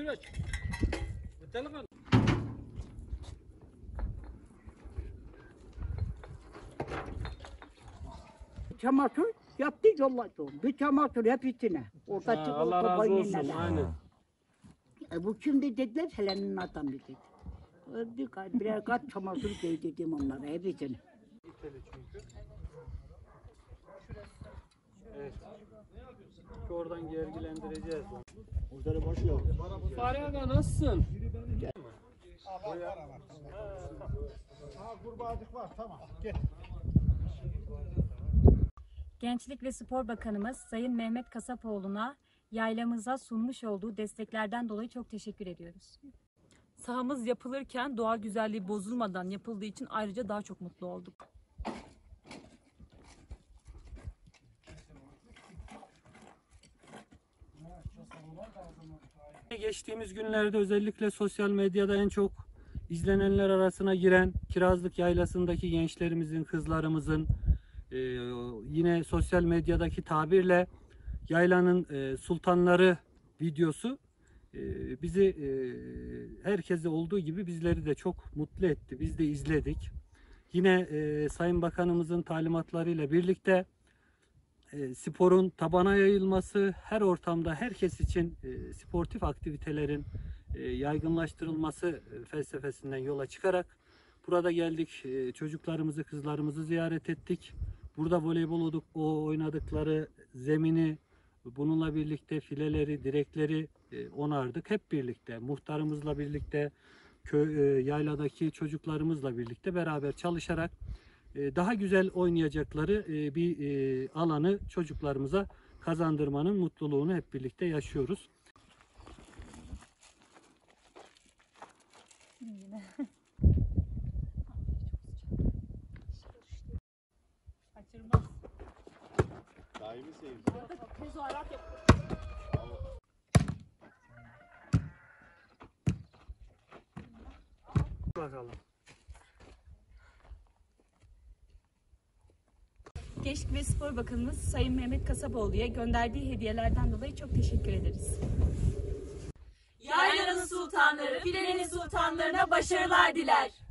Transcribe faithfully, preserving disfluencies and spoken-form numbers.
şuraya. Telefon. Çamaşır yaptı yolladı. Bir çamaşır hep içine. Orada Ha, çıkıp Allah razı koyun olsun. neler. Aynen. E bu şimdi dediler Helen'in adamı dedi. Öldü birer kat çamaşır giy dedim onlara hepsini. Evet. Oradan gergilendireceğiz onu. Muhtarım hoş geldin. Fahri Aga nasılsın? Ha kurbağacık var tamam. Gel. Gençlik ve Spor Bakanımız Sayın Mehmet Kasapoğlu'na yaylamıza sunmuş olduğu desteklerden dolayı çok teşekkür ediyoruz. Sahamız yapılırken doğal güzelliği bozulmadan yapıldığı için ayrıca daha çok mutlu olduk. Geçtiğimiz günlerde özellikle sosyal medyada en çok izlenenler arasına giren Kirazlık Yaylası'ndaki gençlerimizin, kızlarımızın e, yine sosyal medyadaki tabirle yaylanın e, sultanları videosu e, bizi e, herkese olduğu gibi bizleri de çok mutlu etti. Biz de izledik. Yine e, Sayın Bakanımızın talimatlarıyla birlikte E, sporun tabana yayılması, her ortamda herkes için e, sportif aktivitelerin e, yaygınlaştırılması e, felsefesinden yola çıkarak burada geldik, e, çocuklarımızı, kızlarımızı ziyaret ettik. Burada voleybol o oynadıkları zemini, bununla birlikte fileleri, direkleri e, onardık. Hep birlikte, muhtarımızla birlikte, köy, e, yayladaki çocuklarımızla birlikte beraber çalışarak daha güzel oynayacakları bir alanı çocuklarımıza kazandırmanın mutluluğunu hep birlikte yaşıyoruz. Kaçırmaz. Daimi seyirci. Tezahürat yapıyor. Bakalım. Gençlik ve Spor Bakanımız Sayın Mehmet Kasapoğlu'ya gönderdiği hediyelerden dolayı çok teşekkür ederiz. Yaylanın sultanları, filenin sultanlarına başarılar diler.